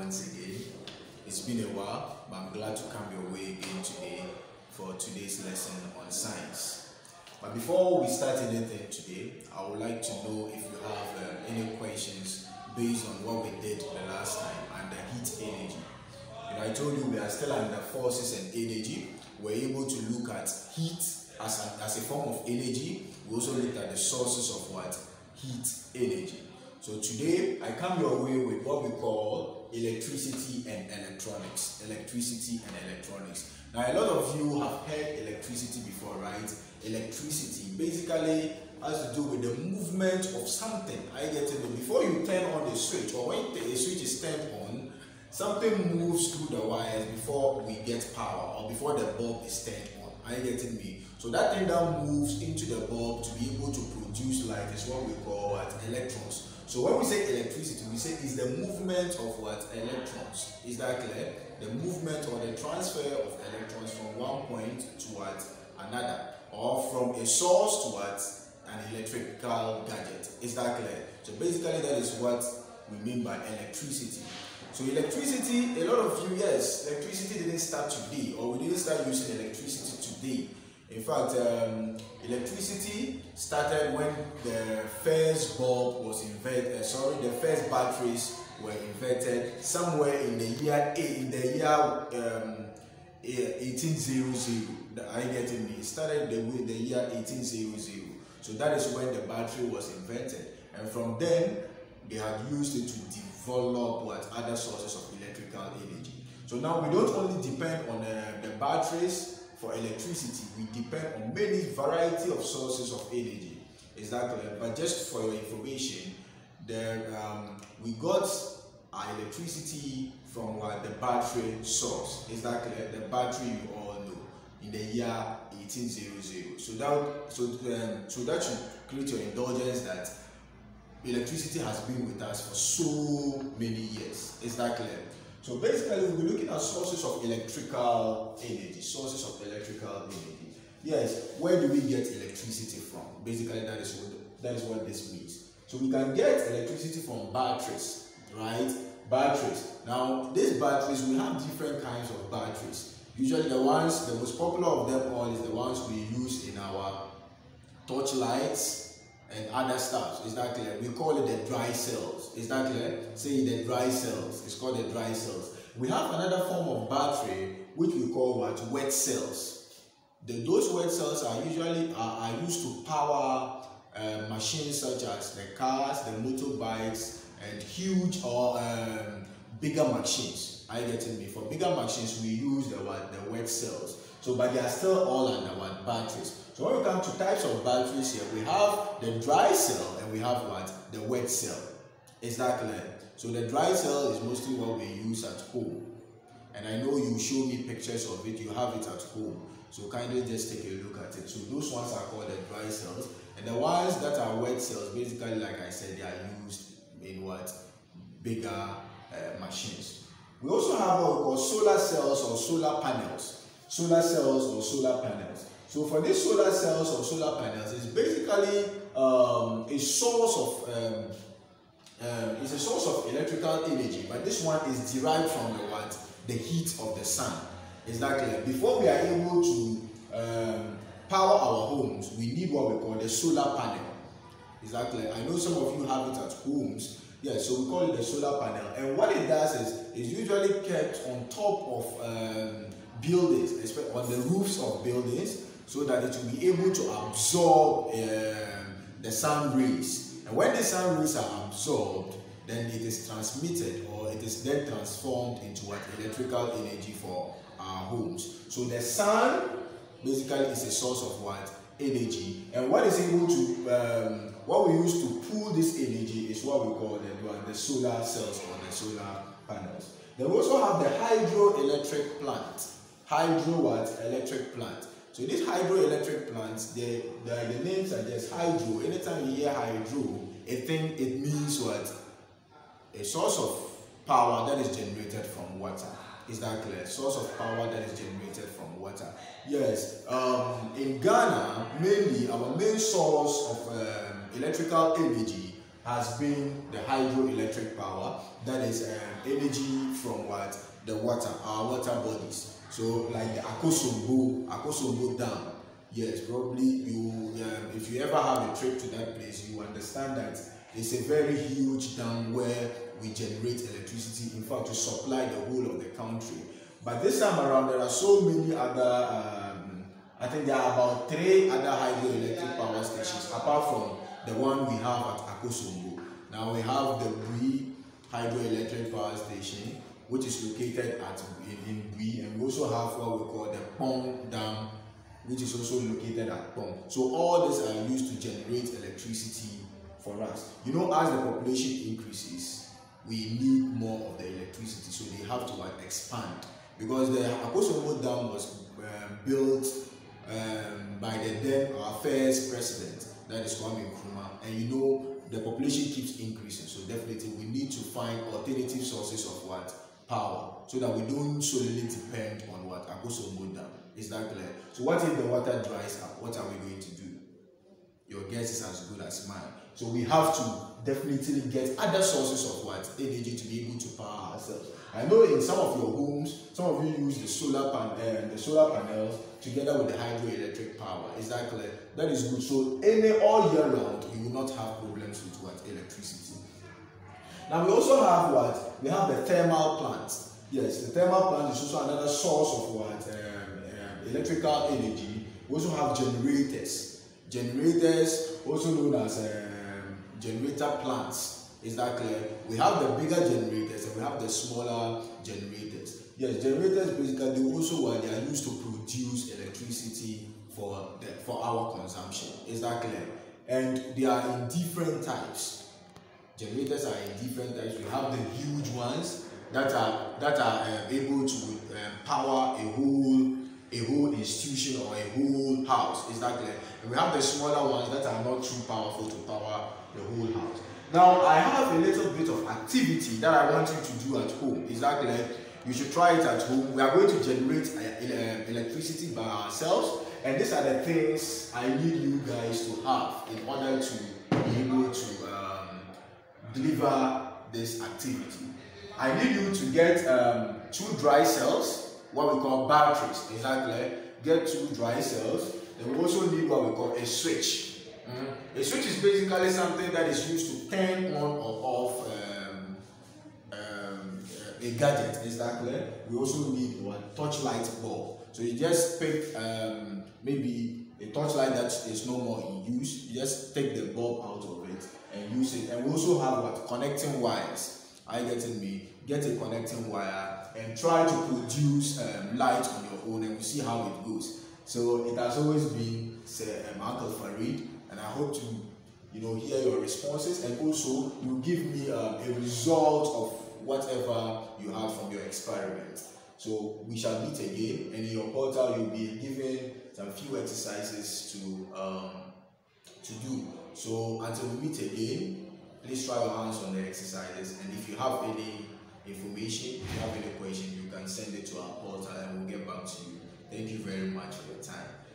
once again. It's been a while, but I'm glad to come your way again today for today's lesson on science. But before we start anything today, I would like to know if you have any questions based on what we did the last time under heat energy. I told you we are still under forces and energy. We're able to look at heat as a form of energy. We also looked at the sources of what? Heat energy. So today I come your way with what we call electricity and electronics. Electricity and electronics. Now a lot of you have heard electricity before, right? Electricity basically has to do with the movement of something. I get it. Before you turn on the switch, or when the switch is turned on, something moves through the wires before we get power, or before the bulb is turned on. Are you getting me? So that thing that moves into the bulb to be able to produce light is what we call what? Electrons. So when we say electricity, we say it's the movement of what? Electrons. Is that clear? The movement or the transfer of electrons from one point to what? Another. Or from a source to what? An electrical gadget. Is that clear? So basically that is what we mean by electricity. So electricity, a lot of you, yes, electricity didn't start today, or we didn't start using electricity today. In fact, electricity started when the first bulb was invented, the first batteries were invented somewhere in the year 1800. Are you getting me? It started with the year 1800. So that is when the battery was invented. And from then, they had used it to develop what other sources of electrical energy. So now we don't only depend on the batteries for electricity, we depend on many variety of sources of energy. Is that correct? But just for your information, we got our electricity from the battery source. Is that clear? The battery you all know in the year 1800. So that should create your indulgence that electricity has been with us for so many years. Is that clear? So basically we'll be looking at sources of electrical energy. Sources of electrical energy. Yes, where do we get electricity from? Basically that is what this means. So we can get electricity from batteries, right? Batteries. Now these batteries, we have different kinds of batteries. Usually the most popular of them all is the ones we use in our torch lights and other stuff. Is that clear? We call it the dry cells. Is that clear? Say the dry cells. It's called the dry cells. We have another form of battery which we call what? Wet cells. Those wet cells are usually used to power machines such as the cars, the motorbikes, and huge or bigger machines. Are you getting me? For bigger machines, we use the wet cells. So, but they are still all under what? Batteries. So when we come to types of batteries here, we have the dry cell and we have what? The wet cell. Is that clear? So the dry cell is mostly what we use at home. And I know you show me pictures of it, you have it at home. So kindly just take a look at it. So those ones are called the dry cells. And the ones that are wet cells, basically like I said, they are used in what? Bigger machines. We also have what we call solar cells or solar panels. Solar cells or solar panels. So for these solar cells or solar panels, it's basically a source of electrical energy, but this one is derived from the what? The heat of the sun. Is that clear? Before we are able to power our homes, we need what we call the solar panel. Is that clear? I know some of you have it at homes. Yeah, so we call it the solar panel. And what it does is it's usually kept on top of buildings, especially on the roofs of buildings, so that it will be able to absorb the sun rays. And when the sun rays are absorbed, then it is transmitted, or it is then transformed into what? Electrical energy for our homes. So the sun basically is a source of what? Energy. And what is able to, what we use to pull this energy is what we call the solar cells or the solar panels. Then we also have the hydroelectric plant. Electric plant. So these hydroelectric plants, the names are just hydro. Anytime you hear hydro, it means what? A source of power that is generated from water. Is that clear? Source of power that is generated from water. Yes. In Ghana, mainly our main source of electrical energy has been the hydroelectric power, that is energy from what? The water, our water bodies. So like the Akosombo Dam. Yes, probably you, if you ever have a trip to that place, you understand that it's a very huge dam where we generate electricity, in fact, to supply the whole of the country. But this time around, there are so many other, I think there are about 3 other hydroelectric power stations, apart from the one we have at Akosombo. Now we have the Bui hydroelectric power station, which is located at in Bui, and we also have what we call the Pong Dam, which is also located at Pong. So all these are used to generate electricity for us. You know, as the population increases, we need more of the electricity, so they have to expand. Because the Akosombo Dam was built by the then our first president, that is Kwame Nkrumah, and you know the population keeps increasing, so definitely we need to find alternative sources of what? Power, so that we don't solely depend on what? Akosombo Dam. Is that clear? So what if the water dries up? What are we going to do? Your guess is as good as mine. So we have to definitely get other sources of what? Energy to be able to power ourselves. I know in some of your homes, some of you use the solar panels together with the hydroelectric power. Is that clear? That is good. So all year round, you will not have problems with what? Electricity. Now we also have what? We have the thermal plants. Yes, the thermal plant is also another source of what? Electrical energy. We also have generators. Generators, also known as generator plants. Is that clear? We have the bigger generators and we have the smaller generators. Yes, generators basically they also they are used to produce electricity for our consumption. Is that clear? And they are in different types. Generators are in different types. We have the huge ones that are able to power a whole institution or a whole house. Is that clear? And we have the smaller ones that are not too powerful to power the whole house. Now I have a little bit of activity that I want you to do at home. Is that clear? You should try it at home. We are going to generate electricity by ourselves, and these are the things I need you guys to have in order to be able to deliver this activity. I need you to get 2 dry cells, what we call batteries. Is that clear? Get 2 dry cells. Then we also need what we call a switch. A switch is basically something that is used to turn on or off a gadget. Is that clear? We also need one torchlight bulb. So you just pick maybe a torchlight that is no more in use. You just take the bulb out of it and use it. And we also have what? Connecting wires. Are you getting me? Get a connecting wire and try to produce light on your own, and we'll see how it goes. So it has always been Uncle Farid, and I hope to hear your responses, and also you give me a result of whatever you have from your experiment. So we shall meet again, and in your portal you'll be given some few exercises to do. So until we meet again, please try your hands on the exercises, and if you have any information, if you have any question, you can send it to our portal and we'll get back to you. Thank you very much for your time.